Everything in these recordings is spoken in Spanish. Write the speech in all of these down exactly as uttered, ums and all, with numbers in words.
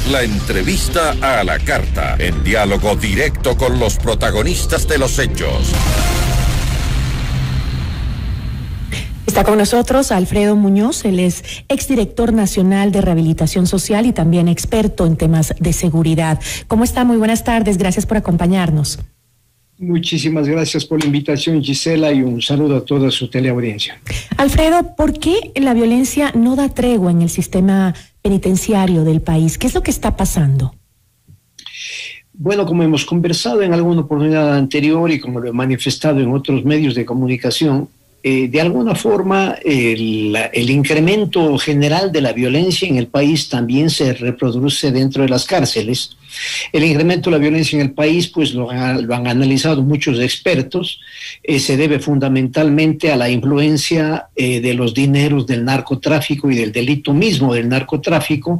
La entrevista a la carta, en diálogo directo con los protagonistas de los hechos. Está con nosotros Alfredo Muñoz, él es exdirector nacional de Rehabilitación Social y también experto en temas de seguridad. ¿Cómo está? Muy buenas tardes, gracias por acompañarnos. Muchísimas gracias por la invitación, Gisela, y un saludo a toda su teleaudiencia. Alfredo, ¿por qué la violencia no da tregua en el sistema penitenciario del país? ¿Qué es lo que está pasando? Bueno, como hemos conversado en alguna oportunidad anterior y como lo he manifestado en otros medios de comunicación, Eh, de alguna forma el, el incremento general de la violencia en el país también se reproduce dentro de las cárceles. El incremento de la violencia en el país, pues lo, lo han analizado muchos expertos, eh, se debe fundamentalmente a la influencia eh, de los dineros del narcotráfico y del delito mismo del narcotráfico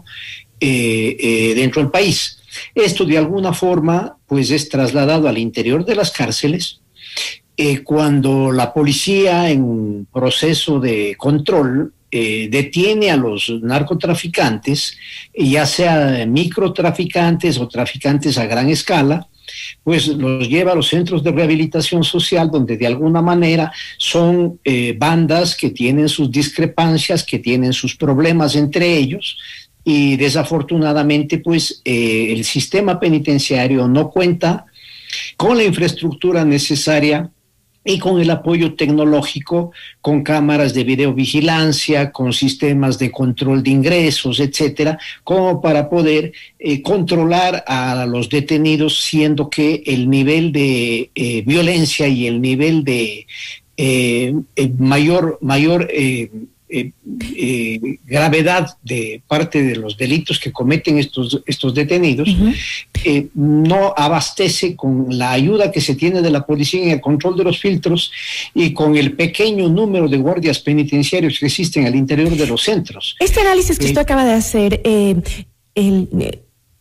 eh, eh, dentro del país. Esto de alguna forma pues es trasladado al interior de las cárceles. Eh, cuando la policía en un proceso de control eh, detiene a los narcotraficantes, ya sea microtraficantes o traficantes a gran escala, pues los lleva a los centros de rehabilitación social, donde de alguna manera son eh, bandas que tienen sus discrepancias, que tienen sus problemas entre ellos, y desafortunadamente pues eh, el sistema penitenciario no cuenta con la infraestructura necesaria y con el apoyo tecnológico, con cámaras de videovigilancia, con sistemas de control de ingresos, etcétera, como para poder eh, controlar a los detenidos, siendo que el nivel de eh, violencia y el nivel de eh, eh, mayor, mayor eh, Eh, eh, gravedad de parte de los delitos que cometen estos, estos detenidos, uh-huh. eh, no abastece con la ayuda que se tiene de la policía en el control de los filtros y con el pequeño número de guardias penitenciarios que existen al interior de los centros. Este análisis que eh, usted acaba de hacer, eh, el... Eh,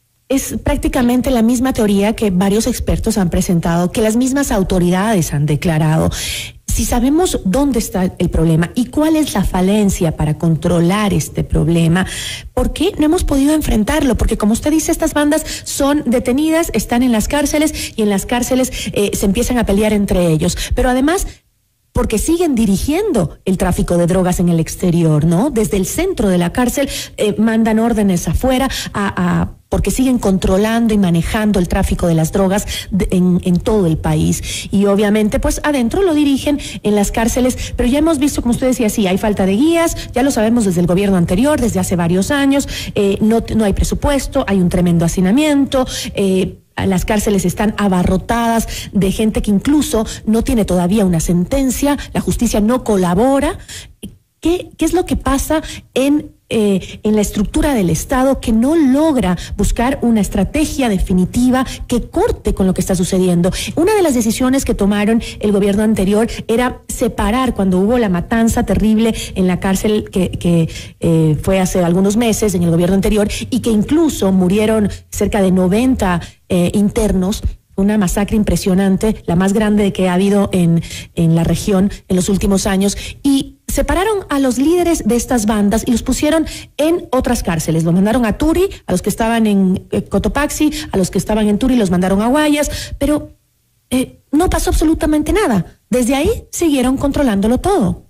es prácticamente la misma teoría que varios expertos han presentado, que las mismas autoridades han declarado. Si sabemos dónde está el problema y cuál es la falencia para controlar este problema, ¿por qué no hemos podido enfrentarlo? Porque como usted dice, estas bandas son detenidas, están en las cárceles y en las cárceles eh, se empiezan a pelear entre ellos. Pero además, porque siguen dirigiendo el tráfico de drogas en el exterior, ¿no? Desde el centro de la cárcel eh, mandan órdenes afuera a, a porque siguen controlando y manejando el tráfico de las drogas de, en, en todo el país. Y obviamente, pues adentro lo dirigen en las cárceles, pero ya hemos visto, como usted decía, sí, hay falta de guías, ya lo sabemos desde el gobierno anterior, desde hace varios años, eh, no, no hay presupuesto, hay un tremendo hacinamiento, eh, las cárceles están abarrotadas de gente que incluso no tiene todavía una sentencia, la justicia no colabora. ¿Qué, qué es lo que pasa en, eh, en la estructura del Estado que no logra buscar una estrategia definitiva que corte con lo que está sucediendo? Una de las decisiones que tomaron el gobierno anterior era separar, cuando hubo la matanza terrible en la cárcel que, que eh, fue hace algunos meses en el gobierno anterior y que incluso murieron cerca de noventa eh, internos. Una masacre impresionante, la más grande que ha habido en, en la región en los últimos años, y separaron a los líderes de estas bandas y los pusieron en otras cárceles. Los mandaron a Turi, a los que estaban en eh, Cotopaxi, a los que estaban en Turi los mandaron a Guayas, pero eh, no pasó absolutamente nada. Desde ahí siguieron controlándolo todo.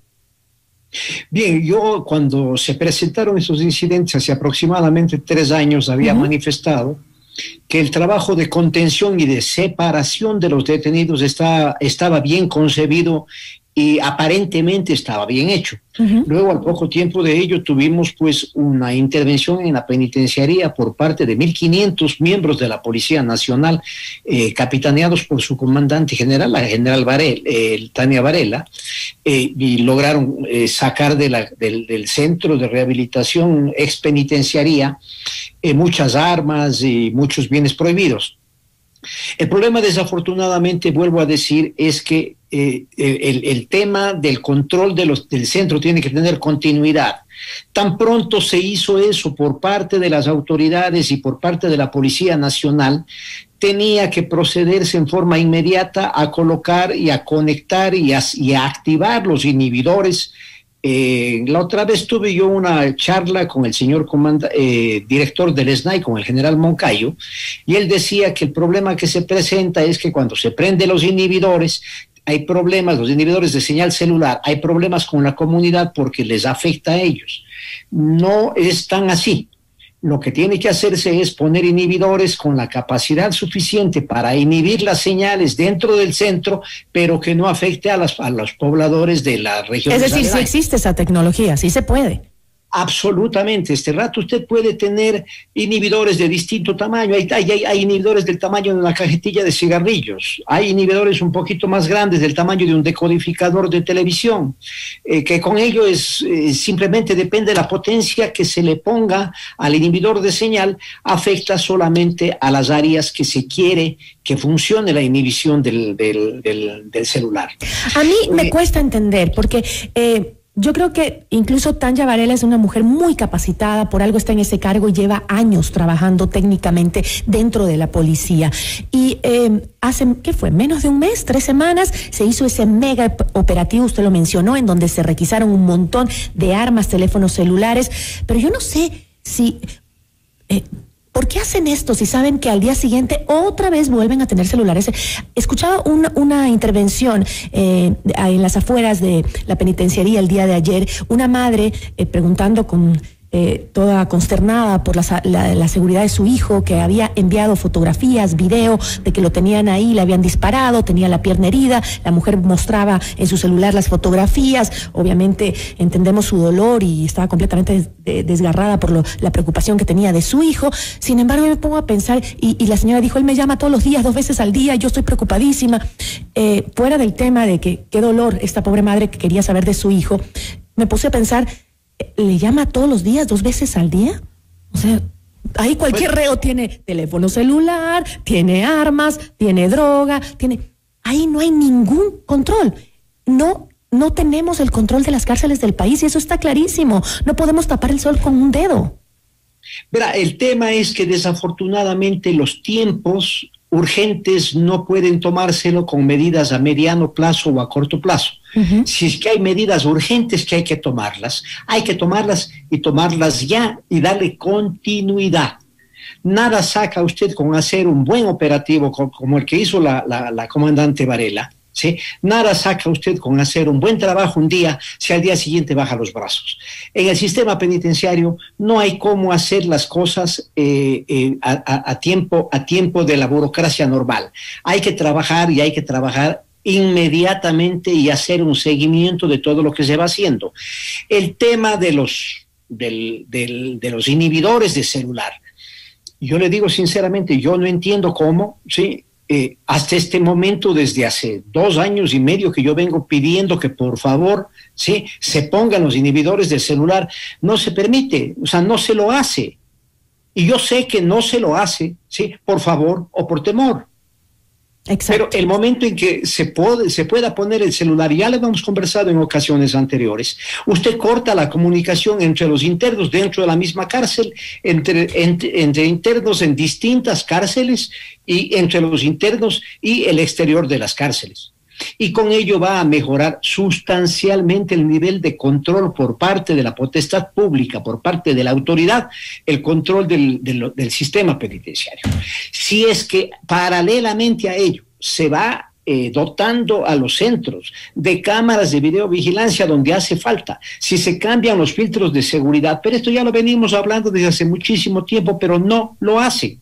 Bien, yo cuando se presentaron esos incidentes hace aproximadamente tres años había uh-huh. manifestado que el trabajo de contención y de separación de los detenidos está, estaba bien concebido y aparentemente estaba bien hecho. Uh-huh. Luego, al poco tiempo de ello, tuvimos pues una intervención en la penitenciaría por parte de mil quinientos miembros de la Policía Nacional, eh, capitaneados por su comandante general, la general Varela, eh, Tania Varela, eh, y lograron eh, sacar de la, del, del centro de rehabilitación expenitenciaría eh, muchas armas y muchos bienes prohibidos. El problema, desafortunadamente, vuelvo a decir, es que eh, el, el tema del control de los, del centro tiene que tener continuidad. Tan pronto se hizo eso por parte de las autoridades y por parte de la Policía Nacional, tenía que procederse en forma inmediata a colocar y a conectar y a, y a activar los inhibidores Eh, la otra vez tuve yo una charla con el señor comanda, eh, director del S N A I, con el general Moncayo, y él decía que el problema que se presenta es que cuando se prenden los inhibidores, hay problemas, los inhibidores de señal celular, hay problemas con la comunidad porque les afecta a ellos. No es tan así. Lo que tiene que hacerse es poner inhibidores con la capacidad suficiente para inhibir las señales dentro del centro, pero que no afecte a, las, a los pobladores de la región. Es decir, sí existe esa tecnología, sí se puede. Absolutamente. Este rato usted puede tener inhibidores de distinto tamaño. Hay, hay, hay inhibidores del tamaño de una cajetilla de cigarrillos. Hay inhibidores un poquito más grandes del tamaño de un decodificador de televisión. Eh, que con ello es eh, simplemente depende de la potencia que se le ponga al inhibidor de señal, afecta solamente a las áreas que se quiere que funcione la inhibición del, del, del, del celular. A mí eh, me cuesta entender porque... Eh, Yo creo que incluso Tanya Varela es una mujer muy capacitada, por algo está en ese cargo y lleva años trabajando técnicamente dentro de la policía. Y eh, hace, ¿qué fue? Menos de un mes, tres semanas, se hizo ese mega operativo, usted lo mencionó, en donde se requisaron un montón de armas, teléfonos celulares, pero yo no sé si... Eh, ¿Por qué hacen esto si saben que al día siguiente otra vez vuelven a tener celulares? Escuchaba una, una intervención eh, en las afueras de la penitenciaría el día de ayer, una madre eh, preguntando con... Eh, toda consternada por la, la, la seguridad de su hijo, que había enviado fotografías, video de que lo tenían ahí, le habían disparado, tenía la pierna herida, la mujer mostraba en su celular las fotografías, obviamente entendemos su dolor y estaba completamente des, de, desgarrada por lo, la preocupación que tenía de su hijo. Sin embargo, me pongo a pensar, y, y la señora dijo, él me llama todos los días, dos veces al día, yo estoy preocupadísima. Eh, fuera del tema de que qué dolor esta pobre madre que quería saber de su hijo, me puse a pensar, ¿le llama todos los días, dos veces al día? O sea, ahí cualquier reo tiene teléfono celular, tiene armas, tiene droga, tiene... Ahí no hay ningún control. No, no tenemos el control de las cárceles del país y eso está clarísimo. No podemos tapar el sol con un dedo. Verá, el tema es que desafortunadamente los tiempos urgentes no pueden tomárselo con medidas a mediano plazo o a corto plazo. Uh-huh. Si es que hay medidas urgentes que hay que tomarlas, hay que tomarlas y tomarlas ya y darle continuidad. Nada saca usted con hacer un buen operativo como el que hizo la, la, la comandante Varela, ¿sí? Nada saca usted con hacer un buen trabajo un día si al día siguiente baja los brazos. En el sistema penitenciario no hay cómo hacer las cosas eh, eh, a, a, a, tiempo, a tiempo de la burocracia normal. Hay que trabajar y hay que trabajar inmediatamente y hacer un seguimiento de todo lo que se va haciendo. El tema de los, del, del, de los inhibidores de celular, yo le digo sinceramente, yo no entiendo cómo, ¿sí? Eh, hasta este momento, desde hace dos años y medio que yo vengo pidiendo que por favor, ¿sí?, se pongan los inhibidores del celular, no se permite, o sea, no se lo hace. Y yo sé que no se lo hace, ¿sí?, por favor o por temor. Exacto. Pero el momento en que se, puede, se pueda poner el celular, ya lo hemos conversado en ocasiones anteriores, usted corta la comunicación entre los internos dentro de la misma cárcel, entre, entre, entre internos en distintas cárceles y entre los internos y el exterior de las cárceles. Y con ello va a mejorar sustancialmente el nivel de control por parte de la potestad pública, por parte de la autoridad, el control del, del, del sistema penitenciario. Si es que paralelamente a ello se va eh, dotando a los centros de cámaras de videovigilancia donde hace falta, si se cambian los filtros de seguridad, pero esto ya lo venimos hablando desde hace muchísimo tiempo, pero no lo hace.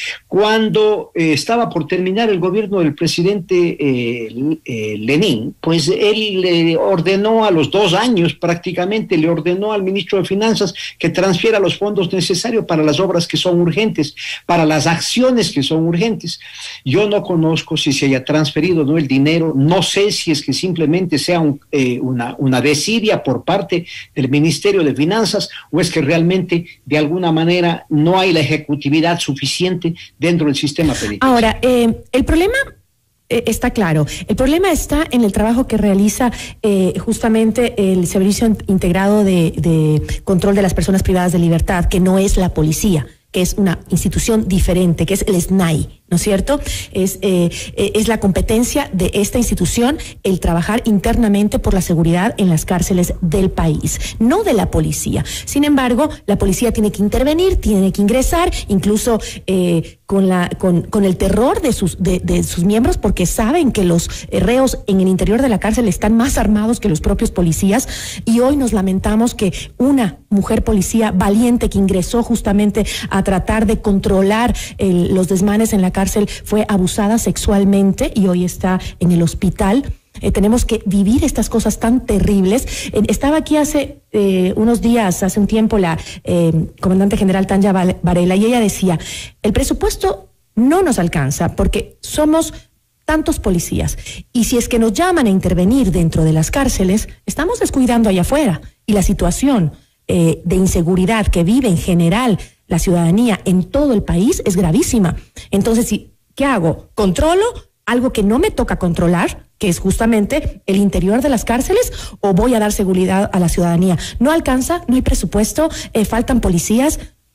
Cuando eh, estaba por terminar el gobierno del presidente eh, eh, Lenin, pues él le ordenó a los dos años prácticamente, le ordenó al ministro de Finanzas que transfiera los fondos necesarios para las obras que son urgentes, para las acciones que son urgentes. Yo no conozco si se haya transferido o no el dinero, no sé si es que simplemente sea un, eh, una, una desidia por parte del Ministerio de Finanzas o es que realmente de alguna manera no hay la ejecutividad suficiente dentro del sistema penitenciario. Ahora, eh, el problema eh, está claro. El problema está en el trabajo que realiza eh, justamente el Servicio Integrado de, de Control de las Personas Privadas de Libertad, que no es la policía, que es una institución diferente, que es el S N A I. ¿no es cierto? Es, eh, es la competencia de esta institución el trabajar internamente por la seguridad en las cárceles del país, no de la policía. Sin embargo, la policía tiene que intervenir, tiene que ingresar, incluso eh, con, la, con, con el terror de sus, de, de sus miembros, porque saben que los reos en el interior de la cárcel están más armados que los propios policías, y hoy nos lamentamos que una mujer policía valiente que ingresó justamente a tratar de controlar el, los desmanes en la cárcel fue abusada sexualmente y hoy está en el hospital. Eh, tenemos que vivir estas cosas tan terribles. Eh, estaba aquí hace eh, unos días, hace un tiempo, la eh, comandante general Tanya Varela, y ella decía, el presupuesto no nos alcanza porque somos tantos policías, y si es que nos llaman a intervenir dentro de las cárceles, estamos descuidando allá afuera, y la situación eh, de inseguridad que vive en general la ciudadanía en todo el país es gravísima. Entonces, ¿qué hago? ¿Controlo algo que no me toca controlar, que es justamente el interior de las cárceles, o voy a dar seguridad a la ciudadanía? No alcanza, no hay presupuesto, eh, faltan policías,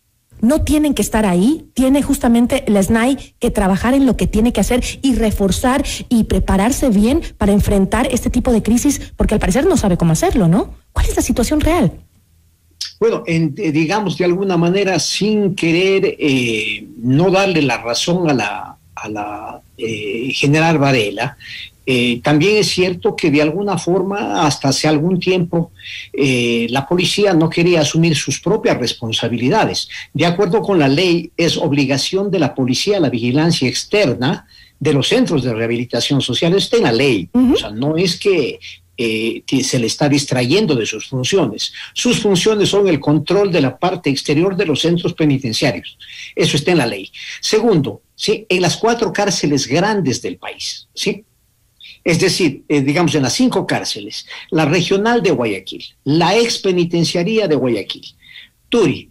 no tienen que estar ahí, tiene justamente la S N A I que trabajar en lo que tiene que hacer y reforzar y prepararse bien para enfrentar este tipo de crisis, porque al parecer no sabe cómo hacerlo, ¿no? ¿Cuál es la situación real? Bueno, en, digamos de alguna manera, sin querer eh, no darle la razón a la, a la eh, general Varela, eh, también es cierto que de alguna forma, hasta hace algún tiempo, eh, la policía no quería asumir sus propias responsabilidades. De acuerdo con la ley, es obligación de la policía la vigilancia externa de los centros de rehabilitación social. Está en la ley. Uh-huh. O sea, no es que Eh, que se le está distrayendo de sus funciones. Sus funciones son el control de la parte exterior de los centros penitenciarios. Eso está en la ley. Segundo, ¿sí? En las cuatro cárceles grandes del país, ¿sí? Es decir, eh, digamos en las cinco cárceles, la regional de Guayaquil, la ex penitenciaría de Guayaquil, Turi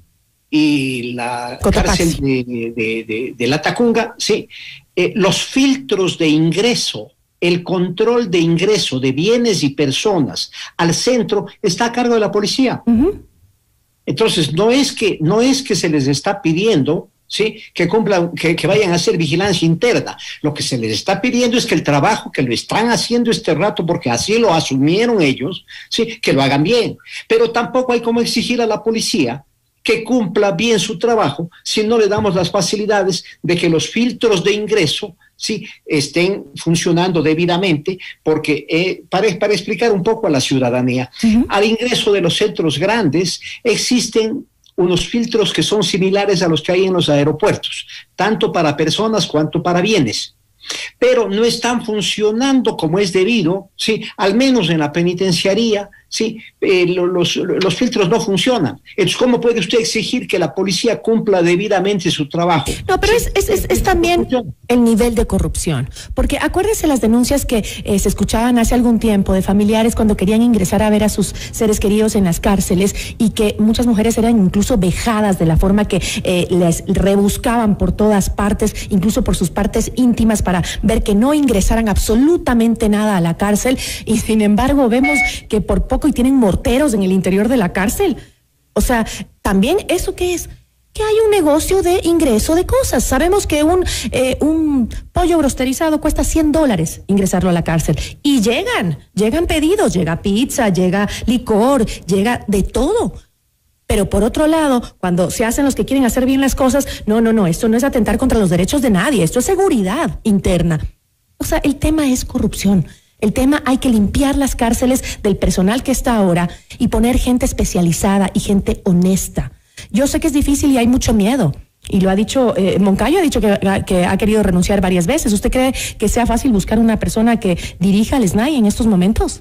y la Cotopaxi. Cárcel de, de, de, de La Tacunga, ¿sí? Eh, los filtros de ingreso, el control de ingreso de bienes y personas al centro está a cargo de la policía. Uh-huh. Entonces, no es que, no es que se les está pidiendo, ¿sí?, que cumplan, que, que vayan a hacer vigilancia interna. Lo que se les está pidiendo es que el trabajo que lo están haciendo este rato, porque así lo asumieron ellos, ¿sí?, que lo hagan bien. Pero tampoco hay como exigir a la policía que cumpla bien su trabajo si no le damos las facilidades de que los filtros de ingreso, sí, estén funcionando debidamente, porque eh, para, para explicar un poco a la ciudadanía, uh-huh. al ingreso de los centros grandes existen unos filtros que son similares a los que hay en los aeropuertos, tanto para personas cuanto para bienes, pero no están funcionando como es debido, sí, al menos en la penitenciaría, sí, eh, los, los filtros no funcionan. Entonces, ¿cómo puede usted exigir que la policía cumpla debidamente su trabajo? No, pero sí, es, es, es, es también el nivel de corrupción, porque acuérdense las denuncias que eh, se escuchaban hace algún tiempo de familiares cuando querían ingresar a ver a sus seres queridos en las cárceles, y que muchas mujeres eran incluso vejadas de la forma que eh, les rebuscaban por todas partes, incluso por sus partes íntimas, para ver que no ingresaran absolutamente nada a la cárcel, y sin embargo vemos que por poco y tienen morteros en el interior de la cárcel. O sea, también eso que es, que hay un negocio de ingreso de cosas. Sabemos que un, eh, un pollo brosterizado cuesta cien dólares ingresarlo a la cárcel, y llegan, llegan pedidos, llega pizza, llega licor, llega de todo. Pero por otro lado, cuando se hacen los que quieren hacer bien las cosas, no, no, no, esto no es atentar contra los derechos de nadie, esto es seguridad interna. O sea, el tema es corrupción. El tema, hay que limpiar las cárceles del personal que está ahora y poner gente especializada y gente honesta. Yo sé que es difícil y hay mucho miedo, y lo ha dicho, eh, Moncayo ha dicho que, que ha querido renunciar varias veces. ¿Usted cree que sea fácil buscar una persona que dirija al S N A I en estos momentos?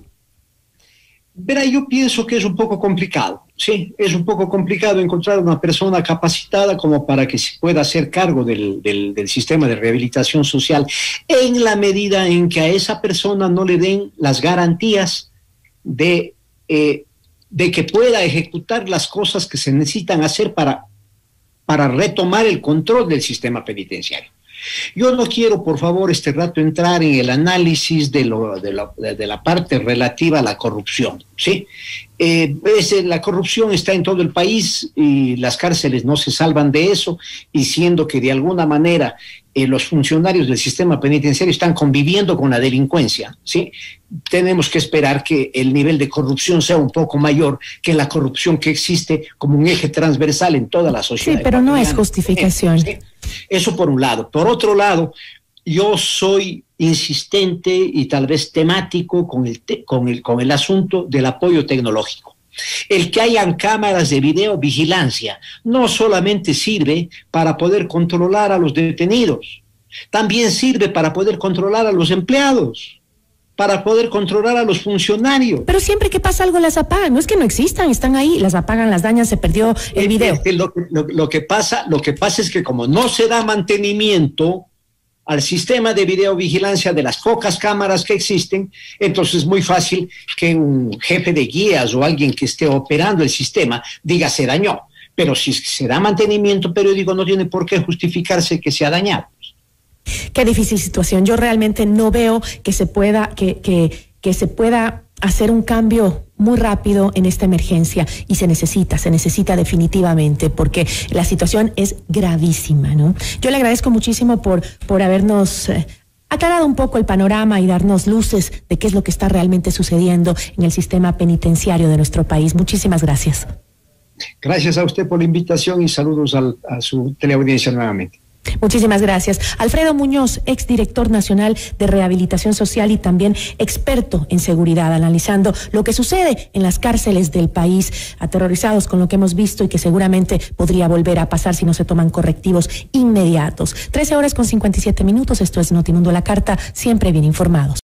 Verá, yo pienso que es un poco complicado, sí, es un poco complicado encontrar una persona capacitada como para que se pueda hacer cargo del, del, del sistema de rehabilitación social, en la medida en que a esa persona no le den las garantías de, eh, de que pueda ejecutar las cosas que se necesitan hacer para, para retomar el control del sistema penitenciario. Yo no quiero, por favor, este rato entrar en el análisis de, lo, de, lo, de la parte relativa a la corrupción, ¿sí? Eh, es, la corrupción está en todo el país y las cárceles no se salvan de eso, y siendo que de alguna manera eh, los funcionarios del sistema penitenciario están conviviendo con la delincuencia, ¿sí? Tenemos que esperar que el nivel de corrupción sea un poco mayor que la corrupción que existe como un eje transversal en toda la sociedad. Sí, pero no es justificación. ¿Sí? Eso por un lado. Por otro lado, yo soy insistente y tal vez temático con el, te, con el, con el asunto del apoyo tecnológico. El que hayan cámaras de videovigilancia no solamente sirve para poder controlar a los detenidos, también sirve para poder controlar a los empleados, para poder controlar a los funcionarios. Pero siempre que pasa algo las apagan, no es que no existan, están ahí, las apagan, las dañan, se perdió el video. Lo, lo, lo, que pasa, lo que pasa es que como no se da mantenimiento al sistema de videovigilancia de las pocas cámaras que existen, entonces es muy fácil que un jefe de guías o alguien que esté operando el sistema diga se dañó, pero si se da mantenimiento periódico no tiene por qué justificarse que se ha dañado. Qué difícil situación. Yo realmente no veo que se pueda, que, que, que se pueda hacer un cambio muy rápido en esta emergencia, y se necesita, se necesita definitivamente, porque la situación es gravísima, ¿no? Yo le agradezco muchísimo por, por habernos eh, aclarado un poco el panorama y darnos luces de qué es lo que está realmente sucediendo en el sistema penitenciario de nuestro país. Muchísimas gracias. Gracias a usted por la invitación y saludos al, a su teleaudiencia nuevamente. Muchísimas gracias. Alfredo Muñoz, exdirector nacional de Rehabilitación Social y también experto en seguridad, analizando lo que sucede en las cárceles del país, aterrorizados con lo que hemos visto y que seguramente podría volver a pasar si no se toman correctivos inmediatos. trece horas con cincuenta y siete minutos, esto es Notimundo a la Carta, siempre bien informados.